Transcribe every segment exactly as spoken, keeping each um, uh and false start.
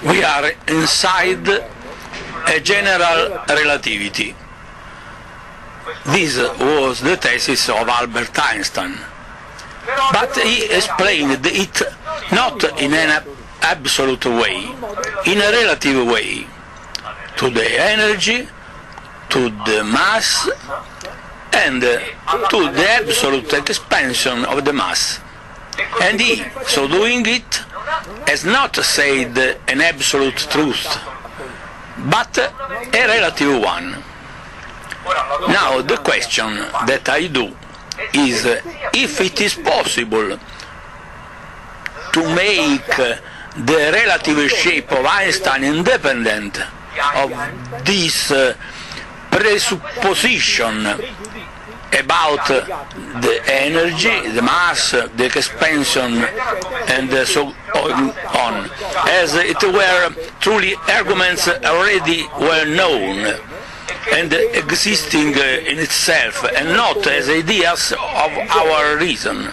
we are inside a general relativity. This was the thesis of Albert Einstein, but he explained it not in an absolute way, in a relative way, to the energy, to the mass, and to the absolute expansion of the mass. And he, so doing it, has not said an absolute truth, but a relative one. Now the question that I do is if it is possible to make the relative shape of Einstein independent of this uh, presupposition about the energy, the mass, the expansion, and so on, as it were truly arguments already well known and existing in itself, and not as ideas of our reason,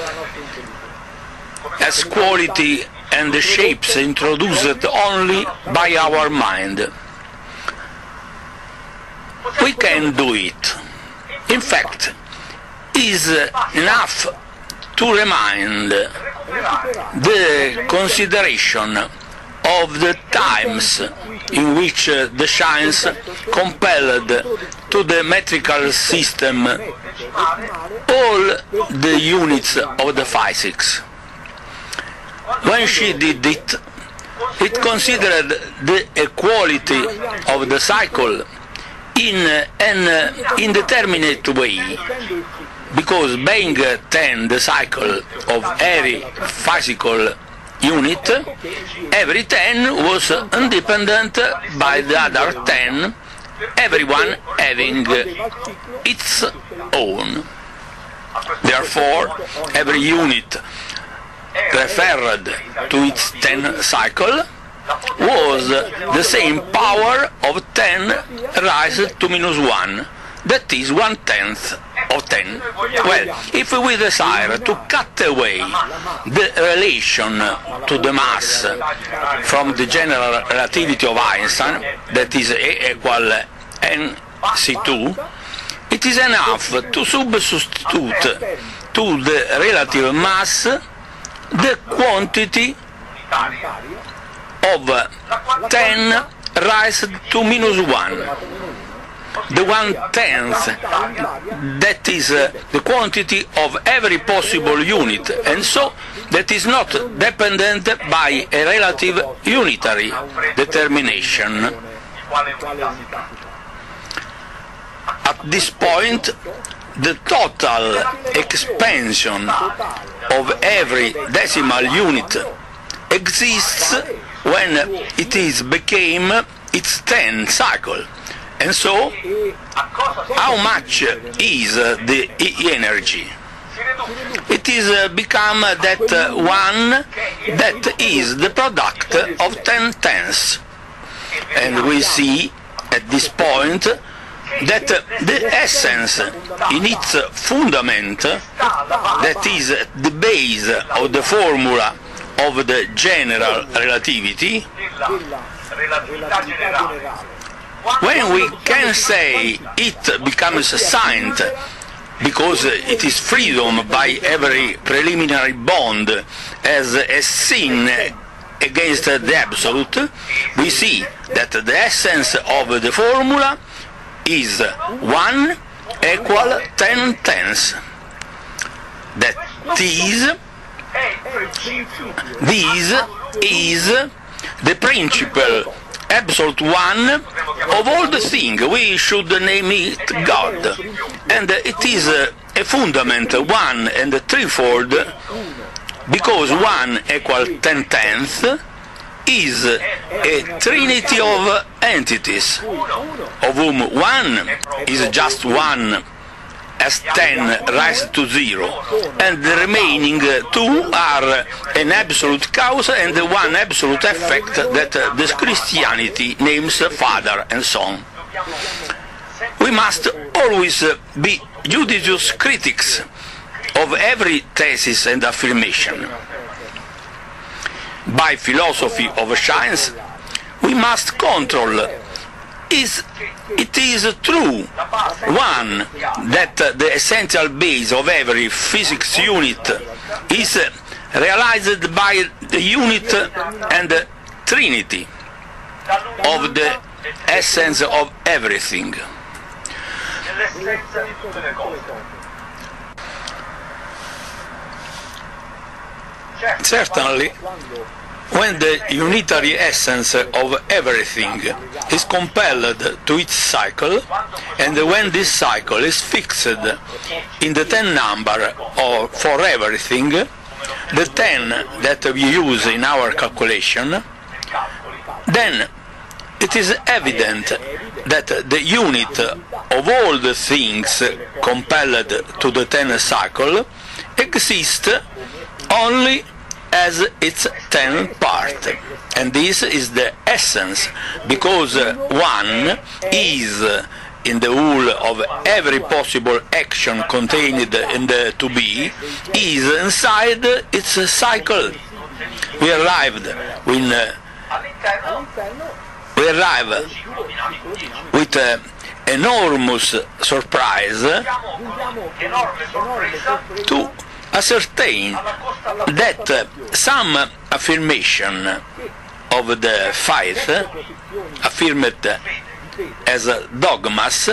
as quality and shapes introduced only by our mind. We can do it. In fact, it is enough to remind the consideration of the times in which the science compelled to the metrical system all the units of the physics. When she did it, it considered the equality of the cycle in an indeterminate way, because being ten the cycle of every physical unit, every ten was independent by the other ten, everyone having its own. Therefore, every unit referred to its ten cycle was the same power of ten raised to minus one, that is one tenth of ten. Well, if we desire to cut away the relation to the mass from the general relativity of Einstein, that is A equal n c two, it is enough to substitute to the relative mass the quantity of ten raised to minus one, the one-tenth, that is uh, the quantity of every possible unit, and so that is not dependent by a relative unitary determination. At this point, the total expansion of every decimal unit exists when it is became its ten cycle. And so, how much is the energy? It is become that one that is the product of ten tenths. And we see at this point that the essence in its fundament, that is the base of the formula of the general relativity, when we can say it becomes signed because it is freedom by every preliminary bond as a sin against the absolute, we see that the essence of the formula is one equal ten tenths. That is, this is the principle absolute one of all the things. We should name it God, and it is a fundament one and threefold, because one equal ten tenths is a trinity of entities, of whom one is just one as ten raised to zero, and the remaining two are an absolute cause and one absolute effect that this Christianity names Father, and so on. We must always be judicious critics of every thesis and affirmation. by philosophy of science, we must control. Is, it is true, one, that the essential base of every physics unit is realized by the unit and the trinity of the essence of everything. Certainly, when the unitary essence of everything is compelled to its cycle, and when this cycle is fixed in the ten number of, for everything, the ten that we use in our calculation, then it is evident that the unit of all the things compelled to the ten cycle exists only as its ten part, and this is the essence, because one is in the whole of every possible action contained in the to be, is inside its cycle. We arrived when uh, we arrive with uh, enormous surprise to ascertain that uh, some affirmation of the faith, affirmed as dogmas,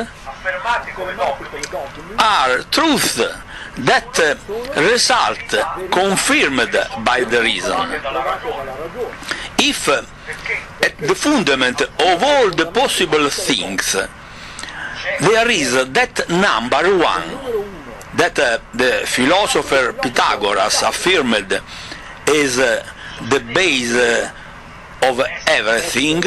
are truths that uh, result confirmed by the reason. If uh, at the fundament of all the possible things there is that number one, that uh, the philosopher Pythagoras affirmed is uh, the base uh, of everything,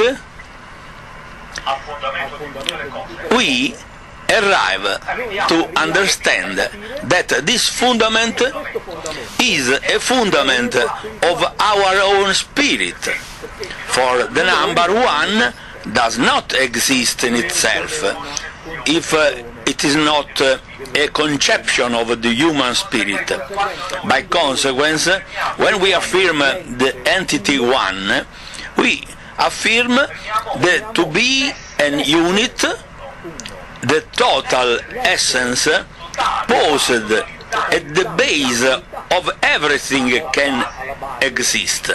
we arrive to understand that this fundament is a fundament of our own spirit, for the number one does not exist in itself if uh, it is not uh, a conception of the human spirit. By consequence, when we affirm the entity one, we affirm the to be an unit, the total essence posed at the base of everything can exist.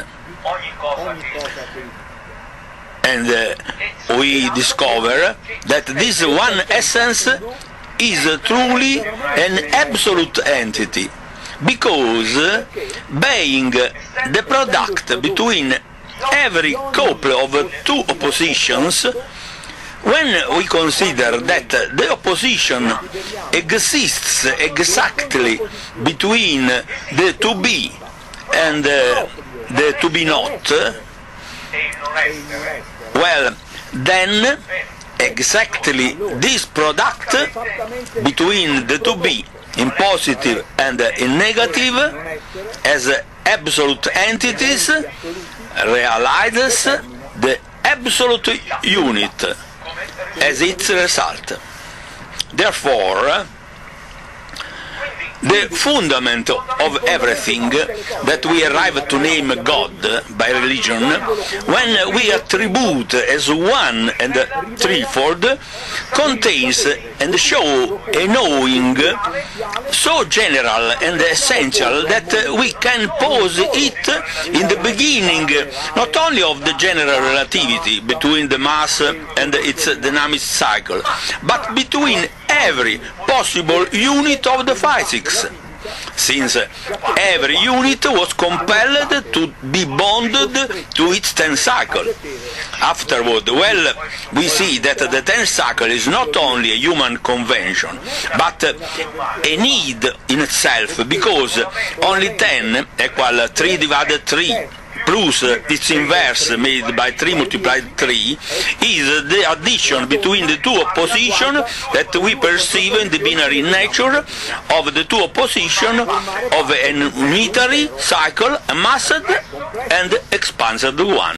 And uh, we discover that this one essence is truly an absolute entity, because being the product between every couple of two oppositions, when we consider that the opposition exists exactly between the to be and uh, the to be not, well, then exactly this product between the to be in positive and in negative as absolute entities realizes the absolute unit as its result. Therefore, the fundament of everything that we arrive to name God by religion, when we attribute as one and threefold, contains and show a knowing so general and essential that we can pose it in the beginning not only of the general relativity between the mass and its dynamic cycle, but between every possible unit of the physics, since every unit was compelled to be bonded to its tenth cycle. Afterward, well, we see that the tenth cycle is not only a human convention, but a need in itself, because only ten equal three divided three plus its inverse made by three multiplied three is the addition between the two oppositions that we perceive in the binary nature of the two oppositions of an unitary cycle, a massed and expanded one.